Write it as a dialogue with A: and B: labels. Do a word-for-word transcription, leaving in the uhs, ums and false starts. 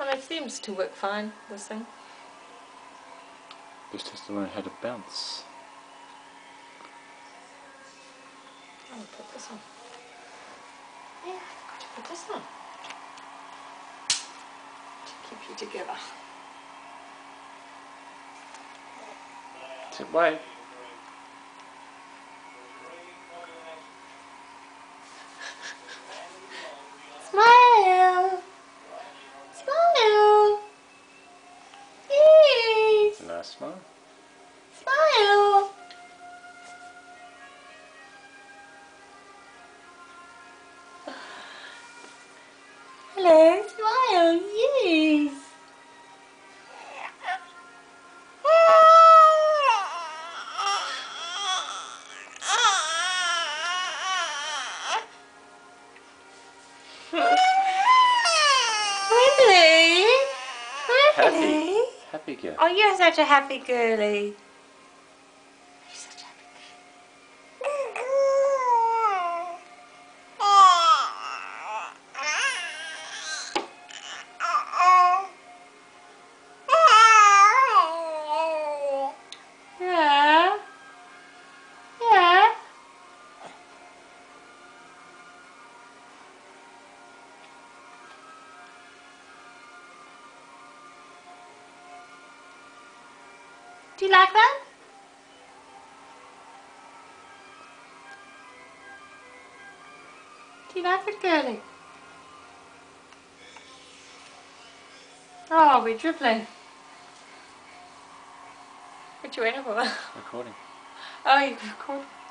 A: Well, it seems to work fine, this thing.
B: Just has to learn how to bounce.
A: I'll put this on. Yeah, I've got to put this on. To keep you together.
B: Sit way.
A: Smile! Smile! Yes!
B: Nice smile.
A: Smile! Hello, smile, yes! Really?
B: Happy.
A: Really?
B: Happy girl.
A: Oh, you're such a happy girly. You're such a happy girl. Yeah. Yeah. Do you like that? Do you like it, girly? Oh, we're dribbling. What you waiting for?
B: Recording.
A: Oh, you record.